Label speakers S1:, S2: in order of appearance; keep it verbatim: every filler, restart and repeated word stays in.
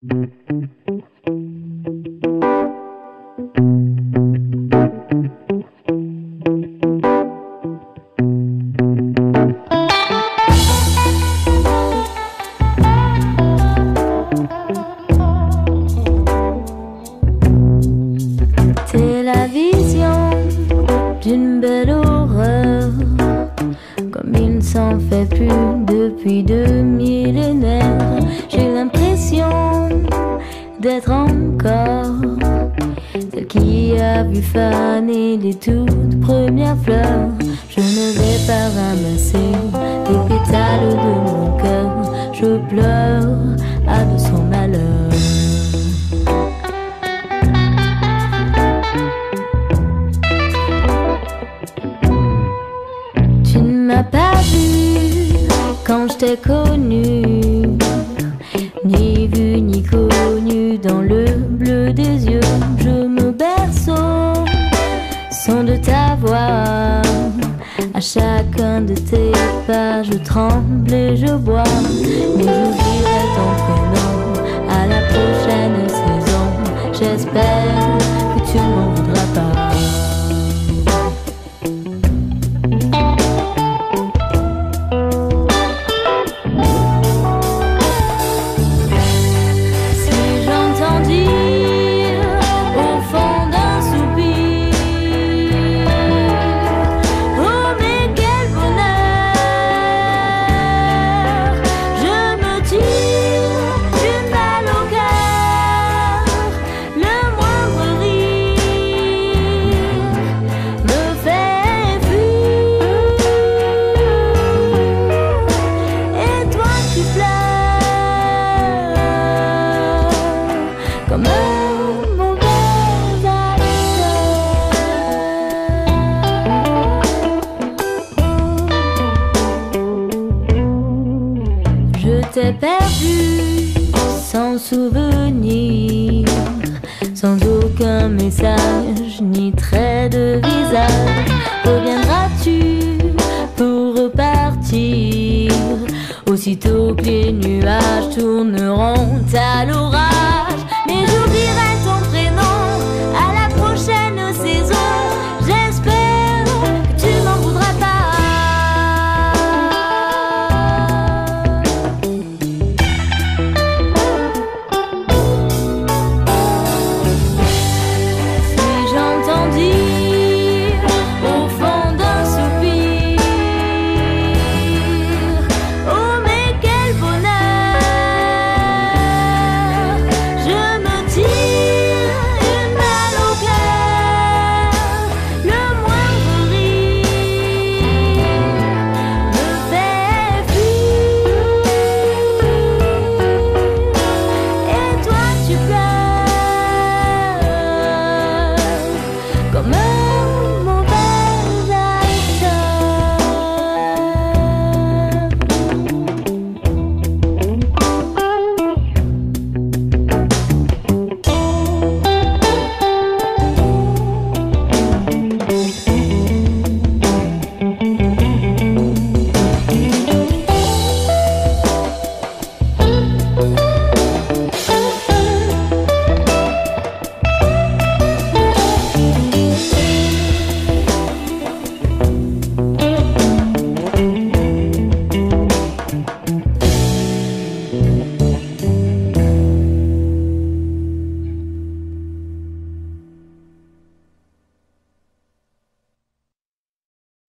S1: C'est la vision d'une belle horreur, comme il ne s'en fait plus depuis deux millénaires. J'ai l'impression d'être encore celle qui a vu faner les toutes premières fleurs. Je ne vais pas ramasser les pétales de mon cœur. Je pleure à de son malheur. Tu ne m'as pas vu quand je t'ai connu, ni vu ni connu dans le bleu des yeux. Je me berce au son de ta voix, à chacun de tes pas je tremble et je bois. Mais j'oublierai ton prénom à la prochaine saison. J'espère que tu ne m'en voudras pas. T'ai perdu sans souvenir, sans aucun message ni trait de visage. Reviendras-tu pour repartir aussitôt que les nuages tourneront à l'eau?